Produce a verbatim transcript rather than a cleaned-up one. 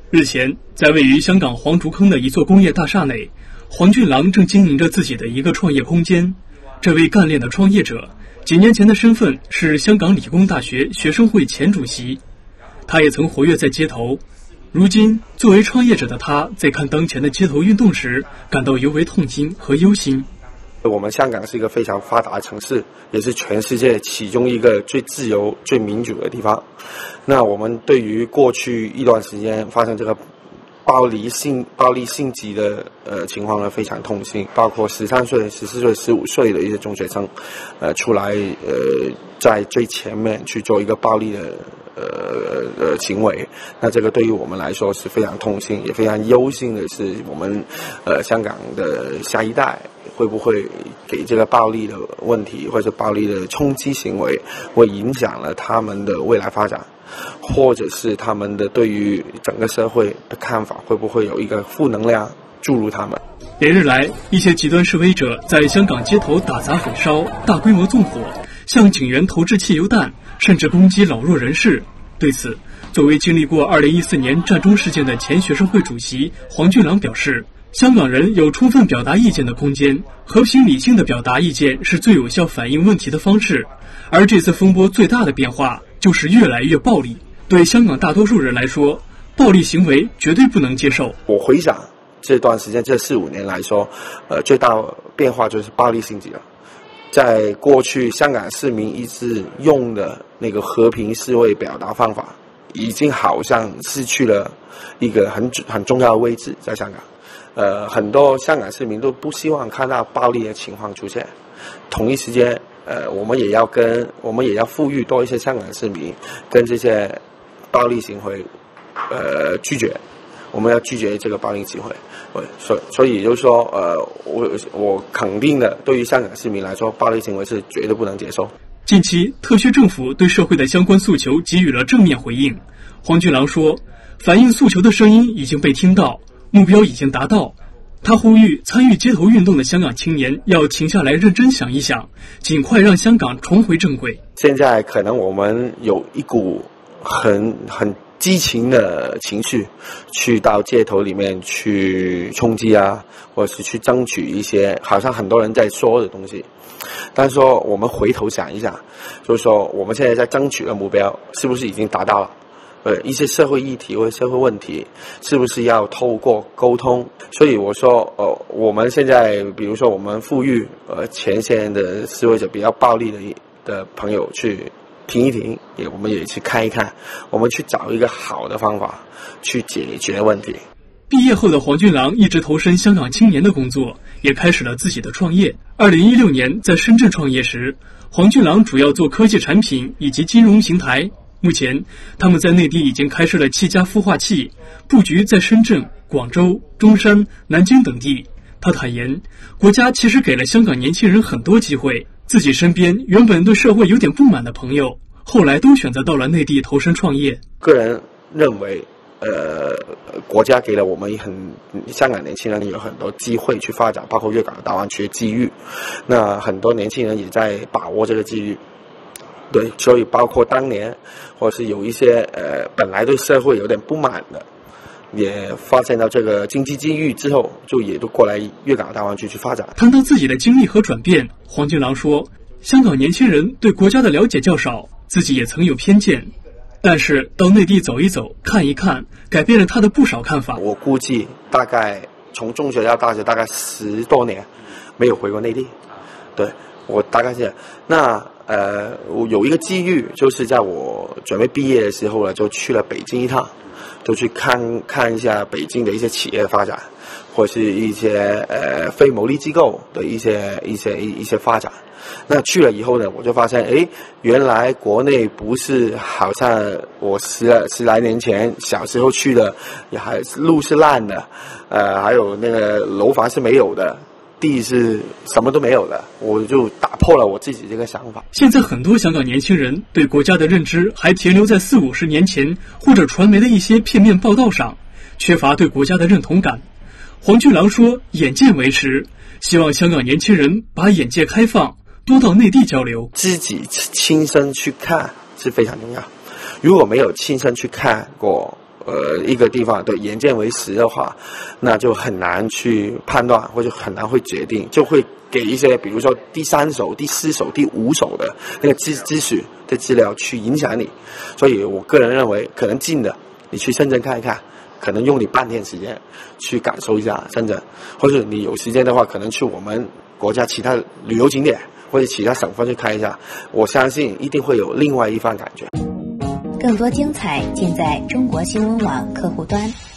日前，在位于香港黄竹坑的一座工业大厦内，黄俊郎正经营着自己的一个创业空间。这位干练的创业者，几年前的身份是香港理工大学学生会前主席，他也曾活跃在街头。如今，作为创业者的他，在看当前的街头运动时，感到尤为痛心和忧心。 我们香港是一个非常发达的城市，也是全世界其中一个最自由、最民主的地方。那我们对于过去一段时间发生这个暴力性暴力性急的呃情况呢，非常痛心。包括十三岁、十四岁、十五岁的一些中学生，呃，出来呃在最前面去做一个暴力的呃呃行为。那这个对于我们来说是非常痛心，也非常忧心的是，我们呃香港的下一代会不会给这个暴力的问题或者暴力的冲击行为，会影响了他们的未来发展，或者是他们的对于整个社会的看法，会不会有一个负能量注入他们。 连日来，一些极端示威者在香港街头打砸焚烧、大规模纵火，向警员投掷汽油弹，甚至攻击老弱人士。对此，作为经历过二零一四年占中事件的前学生会主席黄俊郎表示，香港人有充分表达意见的空间，和平理性的表达意见是最有效反映问题的方式。而这次风波最大的变化就是越来越暴力。对香港大多数人来说，暴力行为绝对不能接受。 我回想这段时间，这四五年来说，呃，最大变化就是暴力性质了。在过去，香港市民一直用的那个和平示威表达方法，已经好像失去了一个很很重要的位置在香港。呃，很多香港市民都不希望看到暴力的情况出现。同一时间，呃，我们也要跟我们也要呼吁多一些香港市民跟这些暴力行为，呃，拒绝。我们要拒绝这个暴力行为。所以，所以也就是说，呃，我我肯定的，对于香港市民来说，暴力行为是绝对不能接受。 近期，特区政府对社会的相关诉求给予了正面回应。黄俊郎说，反映诉求的声音已经被听到，目标已经达到。他呼吁参与街头运动的香港青年要停下来认真想一想，尽快让香港重回正轨。 现在可能我们有一股很很激情的情绪，去到街头里面去冲击啊，或者是去争取一些好像很多人在说的东西。但是说我们回头想一想，就是说我们现在在争取的目标是不是已经达到了？呃，一些社会议题或者社会问题，是不是要透过沟通？所以我说，呃，我们现在比如说我们呼吁呃前线的示威者比较暴力的的朋友去停一停，也我们也去看一看，我们去找一个好的方法去解决问题。 毕业后的黄俊郎一直投身香港青年的工作，也开始了自己的创业。二零一六年在深圳创业时，黄俊郎主要做科技产品以及金融平台。目前，他们在内地已经开设了七家孵化器，布局在深圳、广州、中山、南京等地。他坦言，国家其实给了香港年轻人很多机会，自己身边原本对社会有点不满的朋友，后来都选择到了内地投身创业。 个人认为，呃，国家给了我们很香港年轻人有很多机会去发展，包括粤港澳大湾区的机遇。那很多年轻人也在把握这个机遇。对，所以包括当年，或是有一些呃本来对社会有点不满的，也发现到这个经济机遇之后，就也都过来粤港澳大湾区去发展。 谈到自己的经历和转变，黄俊郎说，香港年轻人对国家的了解较少，自己也曾有偏见，但是到内地走一走、看一看，改变了他的不少看法。 我估计大概从中学到大学，大概十多年没有回过内地。对，我大概是那。呃，我有一个机遇，就是在我准备毕业的时候呢，就去了北京一趟，就去看看一下北京的一些企业发展，或是一些呃非牟利机构的一些一些一些发展。那去了以后呢，我就发现，哎，原来国内不是好像我十十来年前小时候去的，也还路是烂的，呃，还有那个楼房是没有的。地是什么都没有的，我就打破了我自己这个想法。 现在很多香港年轻人对国家的认知还停留在四五十年前或者传媒的一些片面报道上，缺乏对国家的认同感。黄俊郎说，眼见为实，希望香港年轻人把眼界开放，多到内地交流。 自己亲身去看是非常重要，如果没有亲身去看过呃一个地方的眼见为实的话，那就很难去判断，或者很难会决定，就会给一些比如说第三手、第四手、第五手的那个资资讯的资料去影响你。所以我个人认为，可能近的你去深圳看一看，可能用你半天时间去感受一下深圳，或者你有时间的话，可能去我们国家其他旅游景点或者其他省份去看一下，我相信一定会有另外一番感觉。 更多精彩尽在中国新闻网客户端。